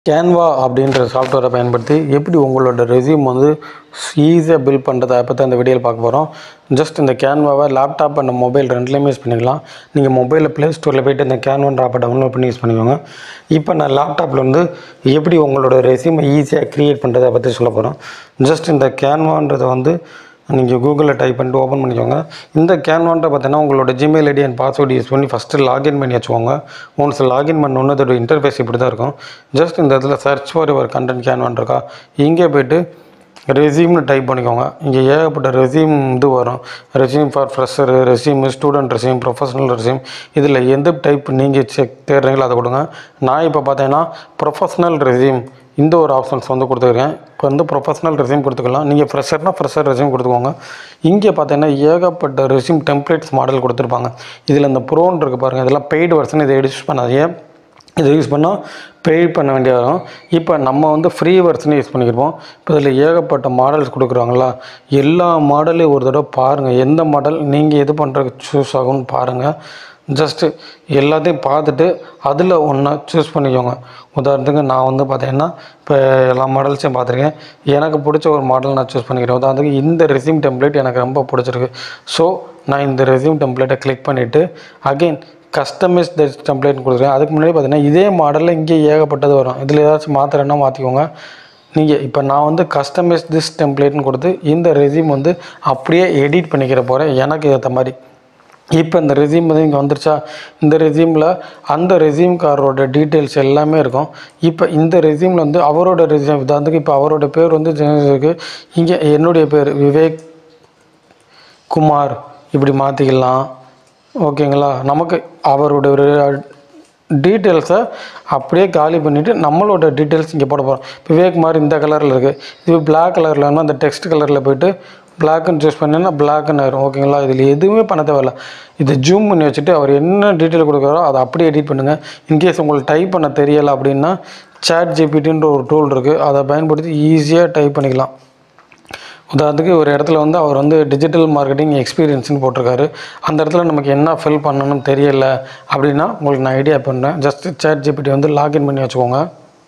Canva அப்படின்ற சாஃப்ட்வேரை பயன்படுத்தி எப்படி உங்களோட ரெஸ்யூம் வந்து ஈஸியாக பில்ட் பண்ணுறது அதை பற்றி அந்த வீடியோவில் பார்க்க போகிறோம். ஜஸ்ட் இந்த கேன்வாவை லேப்டாப் அண்ட் மொபைல் ரெண்டுலேயுமே யூஸ் பண்ணிக்கலாம். நீங்கள் மொபைலில் ப்ளே ஸ்டோரில் போய்ட்டு இந்த கேன்வான்ற ஆப்பை டவுன்லோட் பண்ணி யூஸ் பண்ணிக்கோங்க. இப்போ நான் லேப்டாப்பில் வந்து எப்படி உங்களோட ரெஸ்யூமை ஈஸியாக க்ரியேட் பண்ணுறது அதை பற்றி சொல்ல போகிறோம். ஜஸ்ட் இந்த கேன்வான்றதை வந்து நீங்கள் கூகுளில் டைப் பண்ணிட்டு ஓப்பன் பண்ணிக்கோங்க. இந்த கேன்வான்ட்ட பார்த்தீங்கன்னா உங்களோட Gmail ID and password use பண்ணி ஃபஸ்ட்டு லாகின் பண்ணி வச்சுக்கோங்க. ஒன்ஸ் லாகின் பண்ணோன்னு அதோட இன்டர்ஃபேஸ் இப்படி தான் இருக்கும். ஜஸ்ட் இந்த இடத்துல சர்ச் ஃபார் யுவர் கண்டென்ட் கேன்வான் இருக்கா, இங்கே போய்ட்டு ரெஸ்யூம்னு டைப் பண்ணிக்கோங்க. இங்கே ஏகப்பட்ட ரெஸ்யூம் இது வரும். Resume for fresher, resume student, resume professional resume. இதில் எந்த டைப் நீங்கள் தேடுறீங்களோ அதை கொடுங்க. நான் இப்போ பார்த்தீங்கன்னா ப்ரொஃபஷனல் ரெஸ்யூம் இந்த ஒரு ஆப்ஷன்ஸ் வந்து கொடுத்துருக்கேன். இப்போ வந்து ப்ரொஃபஷனல் ரெஸ்யூம் கொடுத்துக்கலாம். நீங்கள் ஃப்ரெஷர்னால் ஃப்ரெஷர் ரெஸ்யூம் கொடுத்துக்கோங்க. இங்கே பார்த்தீங்கன்னா ஏகப்பட்ட ரெஸ்யூம் டெம்ப்ளேட்ஸ் மாடல் கொடுத்துருப்பாங்க. இதில் இந்த ப்ரோன்னு இருக்குது பாருங்கள், இதெல்லாம் பெய்டு வெர்ஷன். இதை யூஸ் பண்ணாதீங்க. இதை யூஸ் பண்ணால் பெய்ட் பண்ண வேண்டிய வரும். இப்போ நம்ம வந்து ஃப்ரீ வெர்ஷனே யூஸ் பண்ணிக்கிருப்போம். இப்போ இதில் ஏகப்பட்ட மாடல்ஸ் கொடுக்குறாங்களா, எல்லா மாடலையும் ஒரு தடவை பாருங்கள். எந்த மாடல் நீங்கள் எது பண்ணுறதுக்கு சூஸ் ஆகும்னு பாருங்கள். ஜஸ்ட்டு எல்லாத்தையும் பார்த்துட்டு அதில் ஒன்றா சூஸ் பண்ணிக்கோங்க. உதாரணத்துக்கு நான் வந்து பார்த்தீங்கன்னா இப்போ எல்லா மாடல்ஸையும் பார்த்துருக்கேன். எனக்கு பிடிச்ச ஒரு மாடல் நான் சூஸ் பண்ணிக்கிறேன். உதாரணத்துக்கு இந்த ரெஸ்யூம் டெம்ப்ளேட் எனக்கு ரொம்ப பிடிச்சிருக்கு. ஸோ நான் இந்த ரெஸ்யூம் டெம்ப்ளேட்டை கிளிக் பண்ணிவிட்டு அகெயின் கஸ்டமைஸ் த டெம்ப்ளேட்னு கொடுக்குறேன். அதுக்கு முன்னாடி பார்த்தீங்கன்னா இதே மாடலில் இங்கே ஏகப்பட்டது வரும். இதில் ஏதாச்சும் மாற்றுறேன்னா மாற்றிக்கோங்க. நீங்கள் இப்போ நான் வந்து கஸ்டமைஸ் திஸ் டெம்ப்ளேட்னு கொடுத்து இந்த ரெஸ்யூம் வந்து அப்படியே எடிட் பண்ணிக்கிற போகிறேன் எனக்கு ஏற்ற மாதிரி. இப்போ இந்த ரெஸ்யூம் வந்து இங்கே வந்துருச்சா, இந்த ரெஸ்யூமில் அந்த ரெஸ்யூம்காரோட டீட்டெயில்ஸ் எல்லாமே இருக்கும். இப்போ இந்த ரெஸ்யூமில் வந்து அவரோட ரெஸ்யூம் உதாரணத்துக்கு இப்போ அவரோட பேர் வந்து இருக்குது. இங்கே என்னுடைய பேர் விவேக் குமார் இப்படி மாற்றிக்கலாம். ஓகேங்களா, நமக்கு அவரோட டீட்டெயில்ஸை அப்படியே காலி பண்ணிவிட்டு நம்மளோட டீட்டெயில்ஸ் இங்கே போட போகிறோம். இப்போ விவேக் குமார் இந்த கலரில் இருக்குது. இது பிளாக் கலரில் வேணும், அந்த டெக்ஸ்ட் கலரில் போய்ட்டு பிளாக்குன்னு சூஸ் பண்ணிங்கன்னா பிளாக்குன்னு ஆயிரும். ஓகேங்களா, இதில் எதுவுமே பண்ண தேவையில்லை. இதை ஜூம் பண்ணி வச்சுட்டு அவர் என்ன டீட்டெயில் கொடுக்குறாரோ அதை அப்படியே எடிட் பண்ணுங்கள். இன்கேஸ் உங்களுக்கு டைப் பண்ண தெரியலை அப்படின்னா சாட் ஜிபிடின்ற ஒரு டூல் இருக்குது, அதை பயன்படுத்தி ஈஸியாக டைப் பண்ணிக்கலாம். உதாரணத்துக்கு ஒரு இடத்துல வந்து அவர் வந்து டிஜிட்டல் மார்க்கெட்டிங் எக்ஸ்பீரியன்ஸ்னு போட்டிருக்காரு. அந்த இடத்துல நமக்கு என்ன ஃபில் பண்ணணும்னு தெரியல அப்படின்னா உங்களுக்கு நான் ஐடியா பண்ணுறேன். ஜஸ்ட்டு சாட் ஜிபிடி வந்து லாகின் பண்ணி வச்சுக்கோங்க.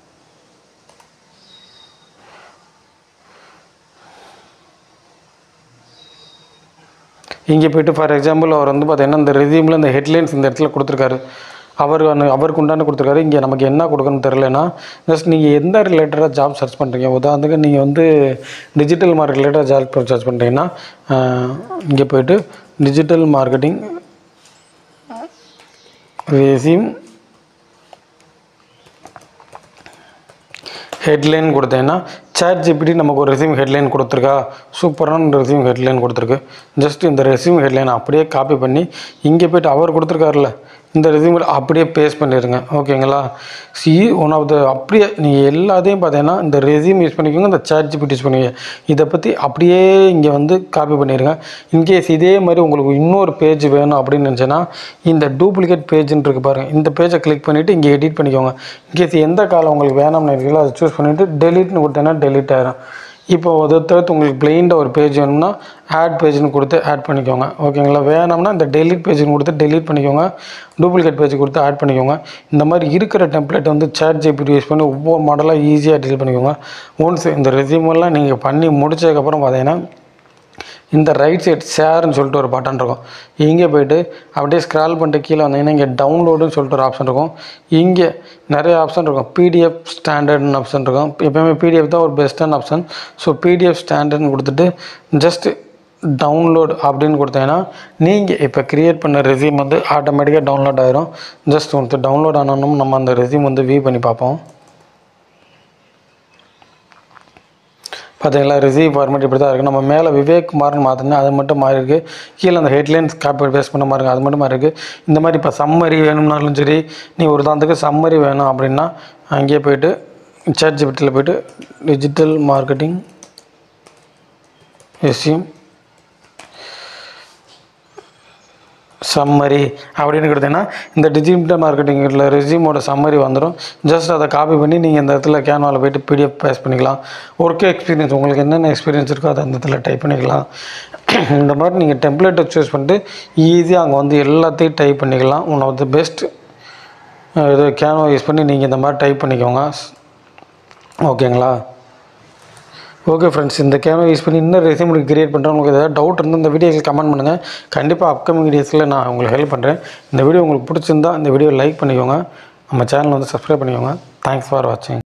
இங்கே போய்ட்டு ஃபார் எக்ஸாம்பிள் அவர் வந்து பார்த்தீங்கன்னா இந்த ரெஸ்யூமில் இந்த ஹெட்லைன்ஸ் இந்த இடத்துல கொடுத்துருக்காரு. அவருக்கு உண்டான கொடுத்துருக்காரு. இங்கே நமக்கு என்ன கொடுக்கணும்னு தெரிலனா ஜஸ்ட் நீங்கள் எந்த ரிலேட்டடாக ஜாப் சர்ச் பண்ணுறீங்க, உதாரணத்துக்கு நீங்கள் வந்து டிஜிட்டல் மார்க்கெட் ரிலேட்டடாக ஜாப் சர்ச் பண்ணுறீங்கன்னா இங்கே போய்ட்டு டிஜிட்டல் மார்க்கெட்டிங் ரெஸ்யூம் ஹெட்லைன் கொடுத்தேன்னா சாட் ஜிபிடி நமக்கு ஒரு ரெஸ்யூம் ஹெட்லைன் கொடுத்துருக்கா, சூப்பரான ரெஸ்யூம் ஹெட்லைன் கொடுத்துருக்கு. ஜஸ்ட் இந்த ரெஸ்யூம் ஹெட்லைனை அப்படியே காப்பி பண்ணி இங்கே போய்ட்டு அவர் கொடுத்துருக்காருல இந்த ரெஸ்யூமில் அப்படியே பேஸ்ட் பண்ணிடுங்க. ஓகேங்களா, ஒன் ஆஃப் த அப்படியே நீங்கள் எல்லாத்தையும் பார்த்தீங்கன்னா இந்த ரெஸ்யூம் யூஸ் பண்ணிக்கோங்க, இந்த சாட் ஜிபிடி யூஸ் பண்ணுவீங்க. இதை பற்றி அப்படியே இங்கே வந்து காப்பி பண்ணிடுங்க. இன்கேஸ் இதே மாதிரி உங்களுக்கு இன்னொரு பேஜ் வேணும் அப்படின்னு நினச்சேன்னா இந்த டூப்ளிகேட் பேஜ்ன்னு இருக்குது பாருங்கள், இந்த பேஜை கிளிக் பண்ணிவிட்டு இங்கே எடிட் பண்ணிக்கோங்க. இன்கேஸ் எந்த காலம் உங்களுக்கு வேணும்னு இருக்கீங்களோ அதை சூஸ் பண்ணிவிட்டு டெலிட்னு கொடுத்தேன்னா டெலிட் ஆகிடும். இப்போ அதை தவிர்த்து உங்களுக்கு பிளைண்டாக ஒரு பேஜ் வேணும்னா ஆட் பேஜ்னு கொடுத்து ஆட் பண்ணிக்கோங்க. ஓகேங்களா, வேணும்னா இந்த டெலிட் பேஜ்னு கொடுத்து டெலிட் பண்ணிக்கோங்க. டூப்ளிகேட் பேஜ் கொடுத்து ஆட் பண்ணிக்கோங்க. இந்த மாதிரி இருக்கிற டெம்ப்ளேட் வந்து சாட் ஜிபிடி யூஸ் பண்ணி ஒவ்வொரு மாடலாக ஈஸியாக டெலிட் பண்ணிக்கோங்க. ஒன்ஸ் இந்த ரெஸ்யூமெல்லாம் நீங்கள் பண்ணி முடிச்சதுக்கப்புறம் பார்த்தீங்கன்னா இந்த ரைட் சைட் ஷேர்னு சொல்லிட்டு ஒரு பட்டன் இருக்கும். இங்கே போய்ட்டு அப்படியே ஸ்க்ரால் பண்ணிட்டு கீழே வந்தீங்கன்னா இங்கே டவுன்லோடுன்னு சொல்லிட்டு ஒரு ஆப்ஷன் இருக்கும். இங்கே நிறைய ஆப்ஷன் இருக்கும். பிடிஎஃப் ஸ்டாண்டர்ட்னு ஆப்ஷன் இருக்கும். எப்போயுமே பிடிஎஃப் தான் ஒரு பெஸ்ட்டான ஆப்ஷன். ஸோ பிடிஎஃப் ஸ்டாண்டர்ட்னு கொடுத்துட்டு ஜஸ்ட்டு டவுன்லோட் அப்படின்னு கொடுத்தீங்கன்னா நீங்கள் இப்போ க்ரியேட் பண்ண ரெஸ்யூம் வந்து ஆட்டோமேட்டிக்காக டவுன்லோட் ஆகிரும். ஜஸ்ட் ஒன்று டவுன்லோட் ஆனோம் நம்ம அந்த ரெஸ்யூம் வந்து வியூ பண்ணி பார்ப்போம். பார்த்தீங்களா, ரெஸ்யூம் ஃபார்மேட் இப்படி தான் இருக்குது. நம்ம மேலே விவேக் குமார்னு மாற்றினா அது மட்டும் மாறி இருக்குது. கீழே அந்த ஹெட்லைன்ஸ் காப்பி பேஸ்ட் பண்ண மாதிரி அது மட்டும் மாறி இருக்குது. இந்த மாதிரி இப்போ சம்மரி வேணும்னாலும் சரி, நீ ஒரு தாந்துக்கு சம்மரி வேணும் அப்படின்னா அங்கேயே போய்ட்டு சாட் ஜிபிடியில் போய்ட்டு டிஜிட்டல் மார்க்கெட்டிங் ரெஸ்யூம் சம்மரி அப்படின்னு கொடுத்தீங்கன்னா இந்த டிஜிட்டல் மார்க்கெட்டிங்கில் ரெஸ்யூமோட சம்மரி வந்துடும். ஜஸ்ட் அதை காப்பி பண்ணி நீங்கள் இந்த இடத்துல கேன்வாவில் போய்ட்டு பிடிஎஃப் பேஸ்ட் பண்ணிக்கலாம். ஒர்க் எக்ஸ்பீரியன்ஸ் உங்களுக்கு என்னென்ன எக்ஸ்பீரியன்ஸ் இருக்கோ அதை அந்த இடத்துல டைப் பண்ணிக்கலாம். இந்த மாதிரி நீங்கள் டெம்ப்ளேட்டை சூஸ் பண்ணிட்டு ஈஸியாக அங்கே வந்து எல்லாத்தையும் டைப் பண்ணிக்கலாம். ஒன் ஆஃப் த பெஸ்ட் இது கேன்வா யூஸ் பண்ணி நீங்கள் இந்த மாதிரி டைப் பண்ணிக்கோங்க. ஓகேங்களா? ஓகே ஃப்ரெண்ட்ஸ், இந்த கேமரா யூஸ் பண்ணி இன்னும் ரெஸ்யூம் உங்களுக்கு கிரியேட் பண்ணுறேன். உங்களுக்கு ஏதாவது டவுட் இருந்தால் இந்த வீடியோக்கு கமெண்ட் பண்ணுங்கள். கண்டிப்பாக அப்கமிங் வீடியோஸில் நான் உங்களுக்கு ஹெல்ப் பண்ணுறேன். இந்த வீடியோ உங்களுக்கு பிடிச்சிருந்தா இந்த வீடியோ லைக் பண்ணிக்கோங்க. நம்ம சேனலை வந்து சப்ஸ்கிரைப் பண்ணிக்கோங்க. தேங்க்ஸ் ஃபார் வாட்சிங்.